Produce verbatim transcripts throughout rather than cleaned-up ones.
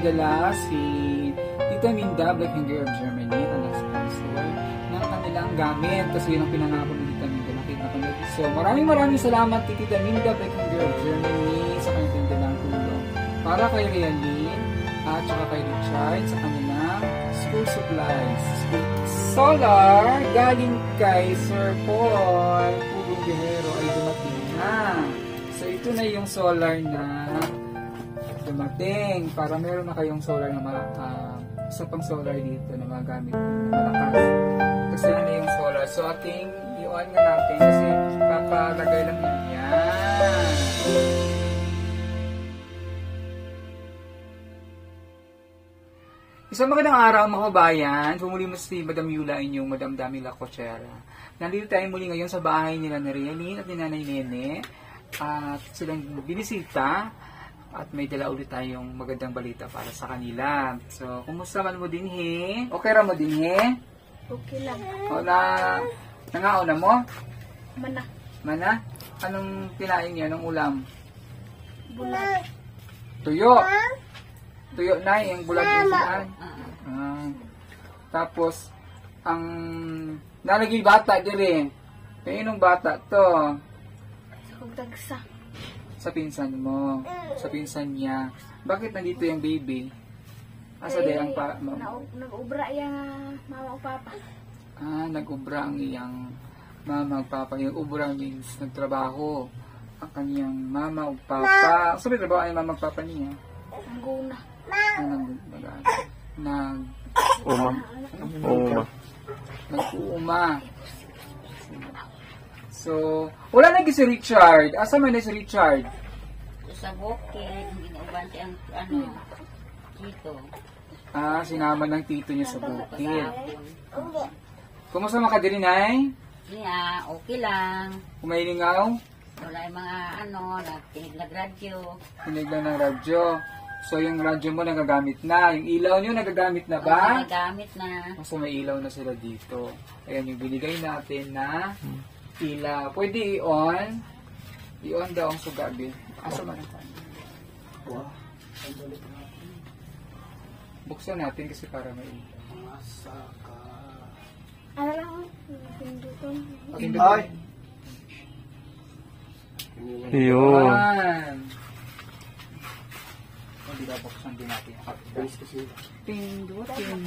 nagpadala si Tita Minda, Black Finger of Germany, ang nag-sponsor ng kanilang gamit. Kasi yun ang pinangako ni Tita Minda. Nakita ko na. So, maraming maraming salamat kay Tita Minda, Black Finger of Germany sa kanilang pinadalang tulong. Para kay Realine at saka kay Richard sa kanilang school supplies. Solar galing kay Sir Paul Pugong Guerrero ay dumating na. So, ito na yung solar na dumating para meron na kayong solar na mga uh, isa pang solar dito na magamit malakas. Kasi na yung solar. So, ating i-on nga natin kasi papalagay lang yun. Yan. Isang magandang araw mga kabayan. Pumuli mo si Madam Yula, inyong Madam Dami La Cochera. Nandito tayo muli ngayon sa bahay nila ni Realine at ni Nanay Nene. At silang binisita. At may dala ulit tayong magandang balita para sa kanila. So, kumusta man mo din he? Okay ra mo din he? Okay lang. O na, nangaon na mo? Mana. Mana? Anong kinain niya? Anong ulam? Bulag. Tuyo. Tuyo na yung bulag yung saan. Ah. Tapos, ang nalagay bata dire. Kainong bata to? Sa dagsa. Sa pinsan mo. Sa pinsan niya. Bakit nandito yung baby? Asa day ang pa... Nag-ubra yung mama o papa. Ah, nag-ubra ang iyang mama o papa. Yung ubra means nagtrabaho. Ang kanyang mama o papa. Sabi trabaho ay mama o papa niya? Ang guna. Nag... Nag... Uma. Uma. Nag-uuma. So, wala lagi si Richard. Asa man na si Richard? Sa bukid, hindi na ubante ang ano, dito. Ah, sinama ng tito niya sa bukid. Kumusta makadiri, Nay? Niya, okay lang. Kumahilingaw? Wala yung mga ano, nagtinig na radyo. Tinig lang ng radyo. So, yung radyo mo nagagamit na. Yung ilaw niyo nagagamit na ba? Nagamit na. Kasi may ilaw na sila dito. Ayan yung binigay natin na ilaw. Pwede i-on. I-on daw ang sugabi. Asa man ang wow. Buksan natin kasi para may ilaw. Ano lang, pinduton. Ay! Yun. Ayan. Hindi ba buksan din natin. Pindutin.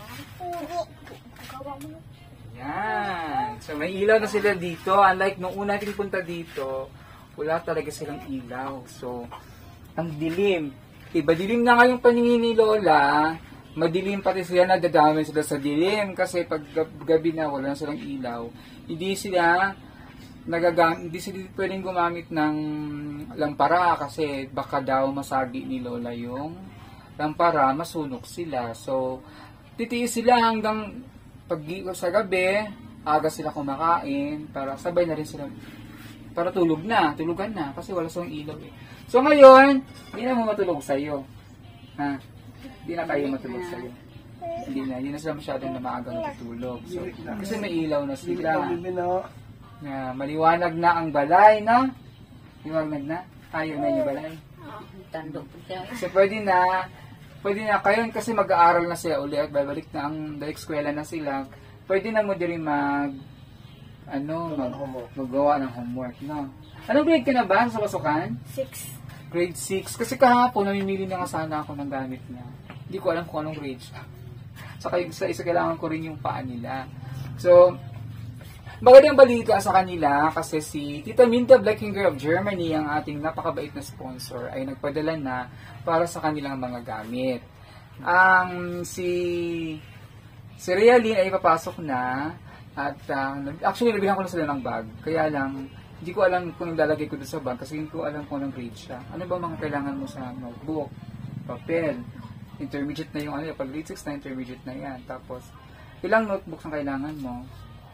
Yan. So, may ilaw na sila dito. Unlike nung una natin punta dito, wala talaga silang ilaw. So, ang dilim. Iba dilim na ngayong paningin ni Lola. Madilim pati sila, nadadami sila sa dilim. Kasi pag gabi na, wala na silang ilaw. Hindi sila nagagamit, hindi sila pwedeng gumamit ng lampara. Kasi baka daw masagi ni Lola yung lampara, masunog sila. So, titiis sila hanggang pag sa gabi, aga sila kumakain para sabay na rin sila para tulog na, tulugan na kasi wala silang ilaw eh. So ngayon, hindi na mo matulog sa iyo. Ha? Hindi na kayo matulog sa iyo. Hindi na, hindi na sila masyadong na maagang matulog. So, kasi may ilaw na sila. Na maliwanag na ang balay, no? Maliwanag na? Ayaw na yung balay. Tandok po siya. So pwede na Pwede na kayo kasi mag-aaral na sila ulit, babalik na ang eskwela na sila. Pwede na mo din mag ano, mag, magawa ng homework, no? Anong grade ka na ba sa pasukan? Six. Grade six. Kasi kahapon, namimili na nga sana ako ng gamit niya. Hindi ko alam kung anong grade siya. Saka isa, isa kailangan ko rin yung paa nila. So, magandang balita sa kanila kasi si Tita Minda Black Finger of Germany, ang ating napakabait na sponsor, ay nagpadala na para sa kanilang mga gamit. Ang si si Realine ay papasok na at uh, actually nabihan ko na sila ng bag. Kaya lang, hindi ko alam kung lalagay ko doon sa bag kasi hindi ko alam kung anong grade siya. Ano ba mga kailangan mo sa notebook, papel, intermediate na yung ano, pag grade six na intermediate na yan. Tapos, ilang notebooks ang kailangan mo?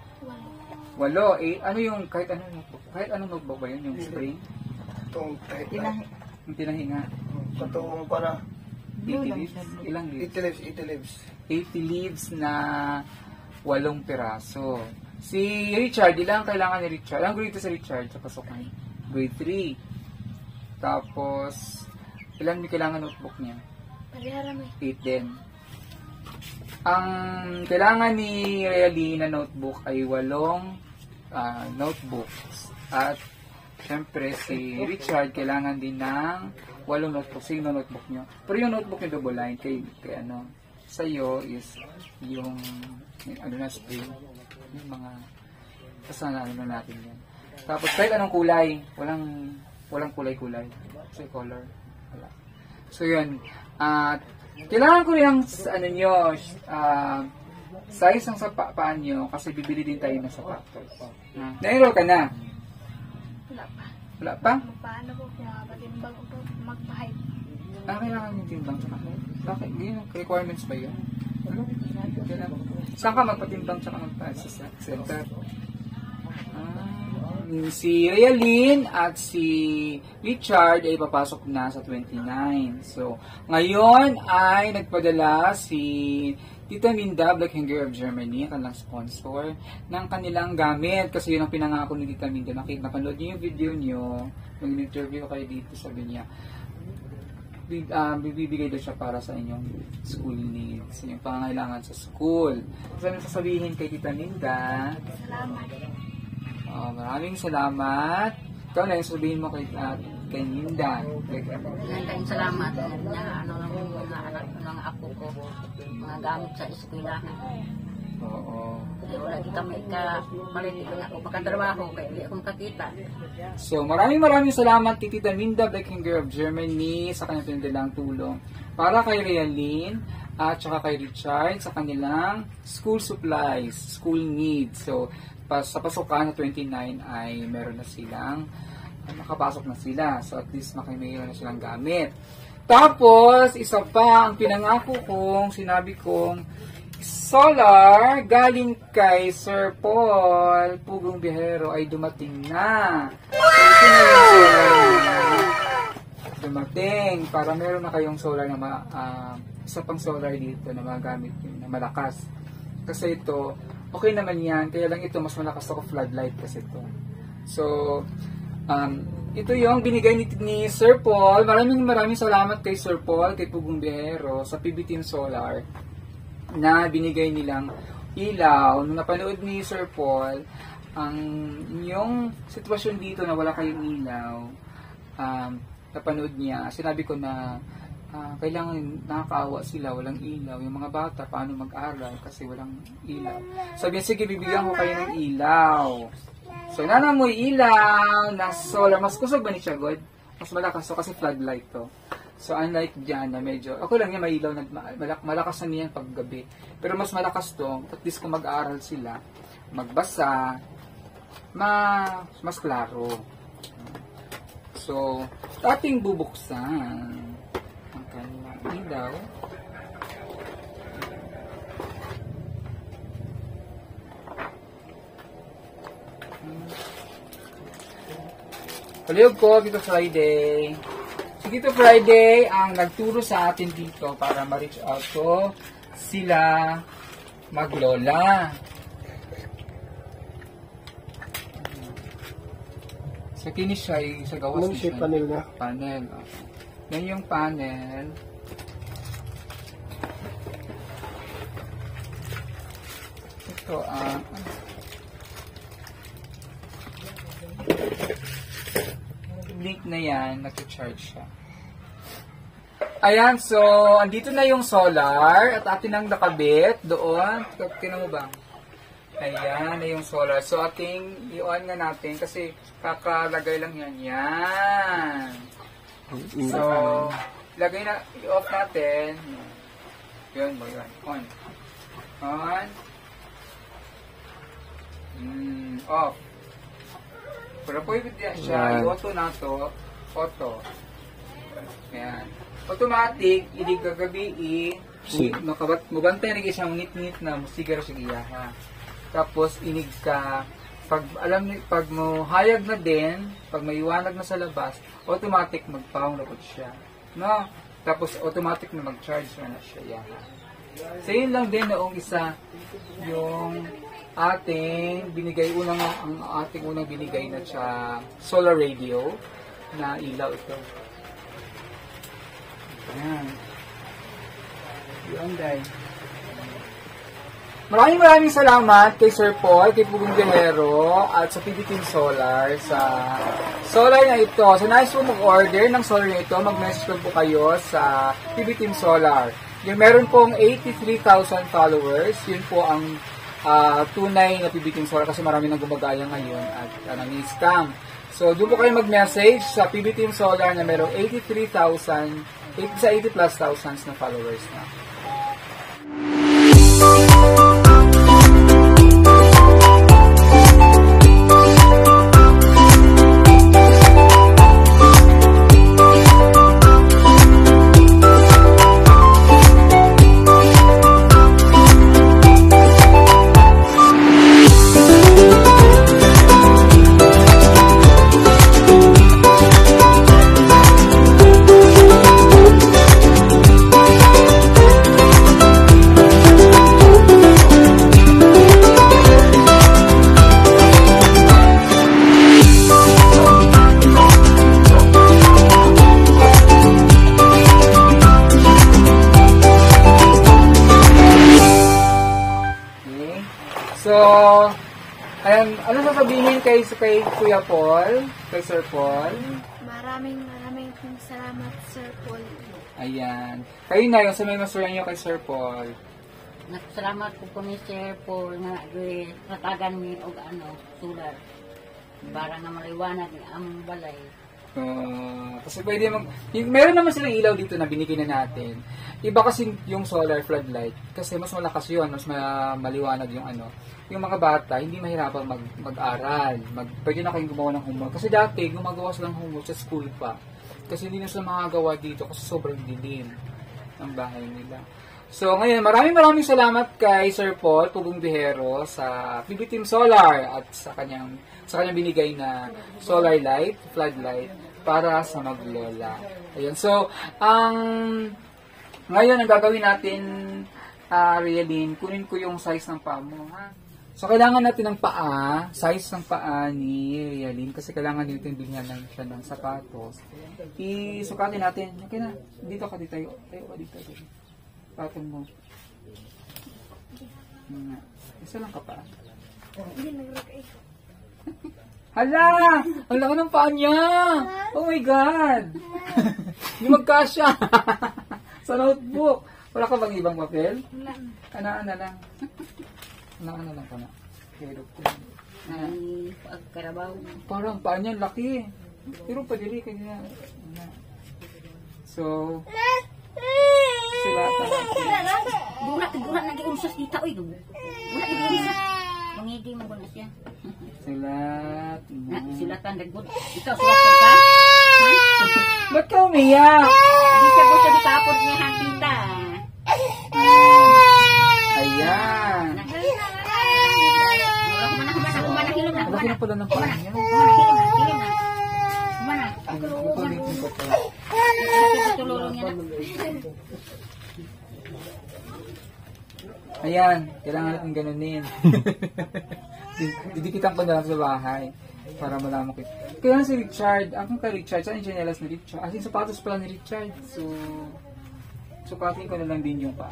Walo. Eh, ano yung, kahit ano notebook? Kahit anong notebook ba yun? Yung spring? Itong kahit Tinahi. Yung tinahinga. Itong para eighty leaves? Ilang leaves? eighty leaves, eighty leaves. eighty leaves na walong piraso. Si Richard, ilang kailangan ni Richard? Ang grade sa Richard sa pasukan? Grade three. Tapos, ilan may kailangan notebook niya? Parehara may. eight din. Ang kailangan ni Realy na notebook ay walong ah, notebooks. At syempre si Richard kailangan din ng walong notebook. Sino notebook nyo? Pero yung notebook yung double line kay, kay ano, sa'yo is yung, yung ano na spring. Yung mga kasana ano na natin yan. Tapos kahit anong kulay, walang walang kulay-kulay. Kasi color. Wala. So yun. At kailangan ko rin ang ano nyo, uh, size ng sapa, paan nyo kasi bibili din tayo ng sapatos. Uh, Na-enroll ka na? Wala pa. Wala pa? Paano ko kaya patimbang ko magpa-hype? Ah, kailangan yung timbang tsaka bakit? Yun, requirements ba yun? Wala. Kailangan. Saan ka magpatimbang tsaka magpa-sa center? Ah, si Realyn at si Richard ay papasok na sa twenty-nine. So, ngayon ay nagpadala si Tita Minda, Black Hanger of Germany, kanilang sponsor, ng kanilang gamit. Kasi yun ang pinangako ni Tita Minda. Nakita, napanood niyo yung video niyo, nung interview kayo dito, sabi niya, uh, bibigay daw siya para sa inyong school needs, sa inyong pangangailangan sa school. Kasi sasabihin kay Tita Minda, Salamat. oh, maraming salamat. Ikaw na yung sabihin mo kay, uh, kay Minda. Nandang salamat na ano lang yung mga anak, mga apo ko, mga gamit sa eskwelahan. Oo. Kasi wala kita may ka, maliti ko nga ako makatrabaho, kaya hindi akong kakita. So, maraming maraming salamat kay Tita Minda, Black Hanger of Germany, sa kanyang pinidalang tulong. Para kay Realyn at saka kay Richard sa kanilang school supplies, school needs. So, pas sa pasukan na twenty-nine ay meron na silang, makapasok na sila. So, at least makaimayroon na silang gamit. Tapos, isa pa, ang pinangako kong, sinabi kong, solar galing kay Sir Paul Pugong Bihero ay dumating na. So, ito na yung solar na dumating para meron na kayong solar na ma, uh, isa pang solar dito na magamit yun, na malakas. Kasi ito, okay naman yan. Kaya lang ito, mas malakas ako floodlight kasi ito. So, um, ito yung binigay ni, ni Sir Paul. Maraming maraming salamat kay Sir Paul, kay Pugong Bihero sa P B Team Solar na binigay nilang ilaw. Nung napanood ni Sir Paul, ang yung sitwasyon dito na wala kayong ilaw, um, napanood niya, sinabi ko na uh, kailangan nakakaawa sila, walang ilaw. Yung mga bata, paano mag-aral kasi walang ilaw. Sabi niya, sige, bibigyan ko kayo ng ilaw. So, nanamoy ilaw na solar. Mas kusog ba ni siya, God? Mas malakas to kasi floodlight to. So, unlike dyan na medyo, ako lang niya may ilaw, na, malak, malakas na niyan paggabi. Pero mas malakas to, at least kung mag-aaral sila, magbasa, ma, mas klaro. So, ating bubuksan ang kanyang ilaw. Palihog ko, Tito Friday. Si Tito Friday ang nagturo sa atin dito para ma-reach out ko sila maglola. Sa kinis siya, sa gawas Ano siya panel na? Panel. Okay. Yan yung panel. Ito, ah, uh, link na yan, nag-charge siya. Ayan, so, andito na yung solar at atin ang nakabit doon. Tingnan mo ba? Ayan na yung solar. So, ating i-on nga natin kasi kakalagay lang yan. Yan. So, lagay na, i-off natin. Yun mo, yun. On. On. Mm, off. Pero pwede yan siya, i-auto na to, auto. Ayan. Automatic, hindi gagabi, makabat, mabantay na isang ngit-ngit na musigar siya iyaha. Tapos, inig ka, pag alam ni, pag mo hayag na din, pag may iwanag na sa labas, automatic magpawang na po siya. No? Tapos, automatic na mag-charge na siya iyaha. So, yun lang din noong isa, yung ating binigay unang ang ating unang binigay na siya solar radio na ilaw ito. Ayan. Yun, guys. Maraming maraming salamat kay Sir Paul, kay Pugong Guerrero, at sa P B Team Solar sa solar na ito. So, nice po mag-order ng solar na ito. Mag-message lang po kayo sa P B Team Solar. Yung meron pong eighty-three thousand followers. Yun po ang uh, tunay na P B Team Solar kasi marami nang gumagaya ngayon at uh, nang-scam. So, doon po kayo mag-message sa P B Team Solar na merong eighty-three thousand, sa eighty plus thousands na followers na. So, ayan, ano sasabihin kay, kay Kuya Paul, kay Sir Paul? Maraming maraming pong salamat, Sir Paul. Ayan. Kayo na, yung sa may masuran nyo kay Sir Paul. Salamat po po ni Sir Paul nga eh, natagan mi og ano, solar. Para nga maliwanag ang balay. Uh, kasi pwede mag... Yung, meron naman silang ilaw dito na binigyan na natin. Iba kasi yung solar floodlight. Kasi mas malakas yun, mas ma- maliwanag yung ano. Yung mga bata, hindi mahirapan mag, mag-aral. Mag, pwede na kayong gumawa ng homework. Kasi dati, gumagawa silang homework sa school pa. Kasi hindi na sila makagawa dito kasi sobrang dilim ang bahay nila. So, ngayon, maraming maraming salamat kay Sir Paul Pugong Guerrero sa P B Team Solar at sa kanyang sa kanyang binigay na solar light, floodlight para sa Maglola. Ayun. So, ang ngayon ang gagawin natin, uh, Rialyn, kunin ko yung size ng paa mo, ha? So, kailangan natin ng paa, size ng paa ni Rialyn kasi kailangan dito yung bilhan lang siya ng sapatos. Isukatin natin. Okay na. Dito ka, dito tayo. Tayo ka, dito. dito. Patong mo. Nga. Isa lang ka pa. Hindi nag-rock eh. Hala! Ang laki ng paa niya! Oh my God! Hindi magkasya! Sa notebook. Wala ka bang ibang papel? Wala na. Anaan na lang. Anaan na lang ka na. Pero ko. Ay, pagkarabaw. Parang paa niya laki. Pero padili ka niya. So, sila talaga. Dura, dura na giunsas dita oy. Dura giunsas. Mangigi mo na siya. Silat. Na silatan dagod. Ikaw sulat ka? Ba't ka umiyak? Hindi siya gusto di kapod niya hantita. Ayan. Wala ko man ako man hilom na. Laki na pala ng paa niya. Hilom na, hilom na. Mana? Ano ko ulitin ko pa. Tululong niya na. Ayan, kailangan natin ganunin. Didikitan ko na lang sa bahay para malaman ko. Kaya si Richard, akong kay Richard, saan yung chinelas ni Richard? As in, sapatos pala ni Richard. So, sukatin ko na lang din yung paa.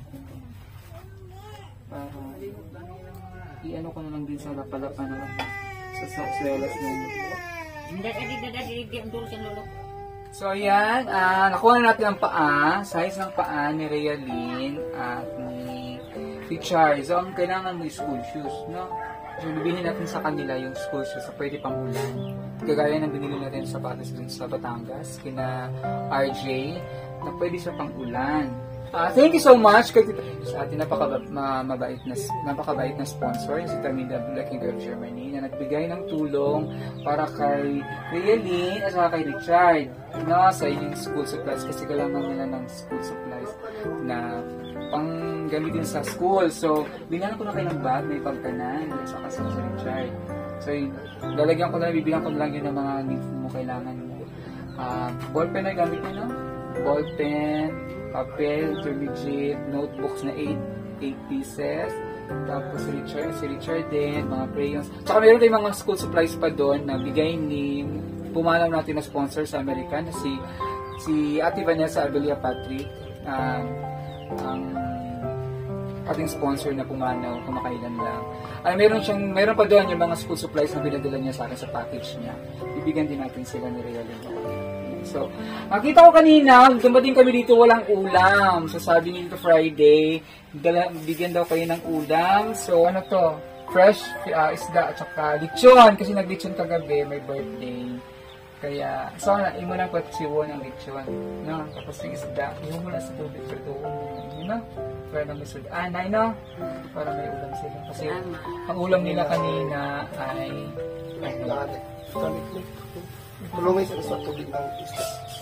Para, i-ano ko na lang din sa lapalapa na lang. Sa sakselas na yun. Hindi, hindi, hindi, hindi, ang dulo siya lolo. So, ayan. Uh, nakuha na natin ang paa. Size ng paa ni Rialyn at ni Richard. So, ang kailangan mo is school shoes, no? So, bibili natin sa kanila yung school shoes sa pwede pang ulan. Kagaya ng binili natin sa sapatos dun sa Batangas, kina R J, na pwede sa pang ulan. Uh, thank you so much kay sa ating napaka, ma, mabait na, napakabait na sponsor, si Tamida Black and Girl Germany, na nagbigay ng tulong para kay Rialyn at saka kay Richard, no, sa inyong school supplies kasi kailangan nila ng school supplies na pang gamitin sa school. So, binigyan ko na kayo ng bag, may pagkanan, at saka sa Richard. So, lalagyan ko na, bibigyan ko na lang yun ng mga needs mo kailangan mo. Uh, ballpen na gamit nyo, no? Ballpen, papel, intermediate, notebooks na eight pieces. Tapos si Richard, si Richard din, mga crayons. Tsaka meron tayong mga school supplies pa doon na bigay ni pumanaw natin na sponsor sa American, si si Ate Vanessa Abelia Patrick. Um, ang ating sponsor na pumanaw kumakailan lang. Ay, meron siyang, meron pa doon yung mga school supplies na binadala niya sa akin sa package niya. Bibigyan din natin sila ni Realin. So, nakita ko kanina, dumating kami dito walang ulam. So, sabi nito Friday, dala, bigyan daw kayo ng ulam. So, ano to? Fresh uh, isda at saka lechon. Kasi nag-lechon kagabi, may birthday. Kaya, so, imo ng patsiwon ang lechon. No? Tapos yung isda, iho mo na sa tubig sa doon. Yun, no? Para na may sudan. Ah, nay, no? Para may ulam sila. Kasi, ang ulam nila kanina ay... Lahat. Tulungin sa tubig ng isda.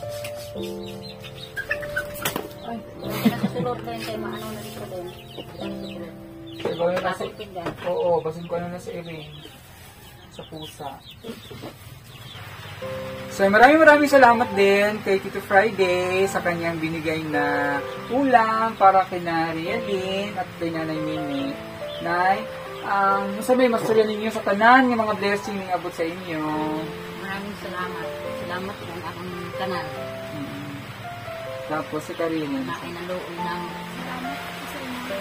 Ay, nakasulot na yun kayo maano na dito din. Ikaw na nasa... Nakasulot din. Oo, basin ko na nasa Erin. Sa pusa. So, maraming maraming salamat din kay Tito Friday sa kanyang binigay na ulam para kina Rialin at kay Nanay Mimi. Nay, ang um, masabi, masaya ninyo sa tanan ng mga blessing na abot sa inyo. Maraming salamat. Salamat sa akong kanal. Mm-hmm. Tapos si Karina. Na inaluoy ng Salamat po sa inyo.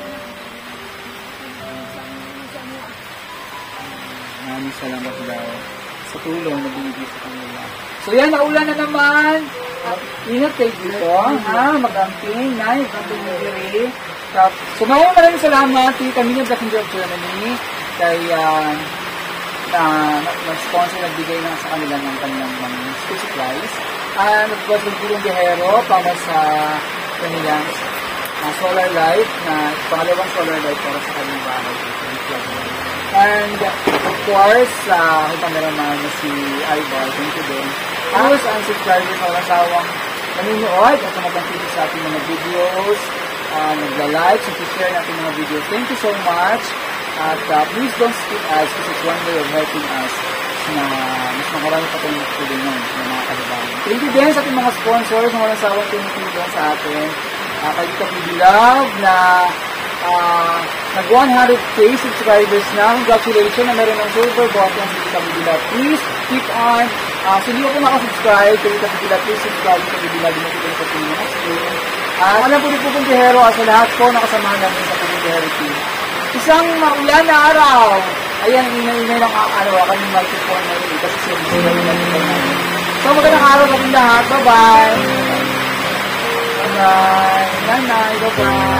Maraming salamat daw sa tulong na binigay sa kanila. So yan, naulan na naman. Uh, ingat kayo dito, ha? Mag-amping, na, mag-amping mo diri. So maraming maraming salamat kay Camino Black and Red Germany, kay uh, na nag-sponsor, nagbigay na sa kanila ng kanilang mga school supplies. Uh, Nagbukas ng tulong bihero para sa kanilang uh, solar light, na pangalawang solar light para sa kanilang bahay. And of course, uh, ang cameraman na si Ivar, thank you din. Tapos ang subscribers na kasawang nanonood at nag-continue sa ating mga videos, uh, nagla-like, nag-share natin mga videos. Thank you so much. At uh, please don't skip us because it's one way of helping us na mas makarami pa tayong tulungan ng mga kalabayan. Thank you din sa ating mga sponsors na walang sawang tinutulong sa atin. Uh, kay Tito Love na uh, nag one hundred K subscribers na. Congratulations na meron ng silver button sa Tito Love. Please keep on. Uh, so hindi ako nakasubscribe kay Tito Love. Please subscribe sa Tito Love. Hindi ko sa Tito Love. Uh, alam po rin po kung bihero sa lahat po nakasama namin sa Pupundihero team. Isang maulan na araw. Ayan, inay-inay lang ano, kaming microphone na yun. Kasi sila sila nila nila namin. So, magandang araw kami lahat. Bye-bye. Bye-bye. Nanay. Bye-bye.